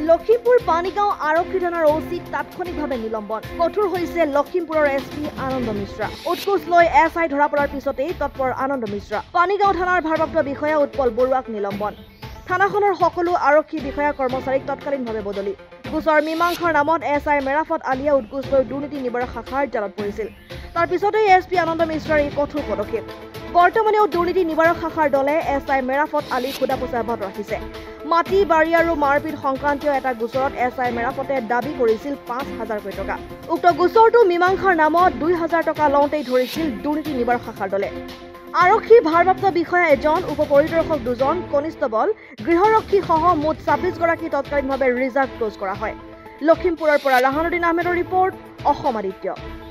লখিমপুৰ পানীগাঁও আৰক্ষী থানাৰ অচিত তাৎক্ষণিকভাৱে নিলম্বন কঠোৰ হৈছে লখিমপুৰৰ এছপি আনন্দ মিশ্ৰা উৎকোচ লৈ এছআই ধৰা পৰাৰ পিছতেই তৎপৰ আনন্দ মিশ্ৰা পানীগাঁও থানাৰ ভাৰপ্ৰাপ্ত বিষয়া উৎপল বৰুৱাক নিলম্বন থানাখনৰ সকলো আৰক্ষী বিষয়া কৰ্মচাৰীক তৎকালীনভাৱে বদলি গোচৰ মীমাংসাৰ নামত এছআই মেৰাফত আলিয়া উৎকোচ লৈ দুৰ্নীতি নিবাৰক শাখাৰ জালত পৰিছিল তাৰ পিছতেই এছপি আনন্দ মিশ্ৰাৰ এই কঠোৰ পদক্ষেপ বৰ্তমানেও দুৰ্নীতি নিবাৰক শাখাৰ দলে এছআই মেৰাফত আলী সোধাপোছা অব্যাহত ৰাখিছে মাটি বাৰী আৰু মাৰপিট সংক্ৰান্তীয় এটা গোচৰত এছআই মেৰাফতে দাবী কৰিছিল ৫,০০০ টকা উক্ত গোচৰটো মীমাংসাৰ নামত ২,০০০ টকা লওঁতেই ধৰিছিল দুৰ্নীতি নিবাৰক শাখাৰ দলে আৰক্ষী ভাৰপ্ৰাপ্ত বিষয়া এজন উপ পৰিদৰ্শক দুজন কনিষ্টবল গৃহৰক্ষী সহ মুঠ ২৬ গৰাকী তৎকালীনভাৱে ৰিজাৰ্ভ ক্লোজ কৰা হয় লখিমপুৰৰ পৰা ৰাহানুদ্দিন আহমেদৰ ৰিপৰ্ট অসম আদিত্য।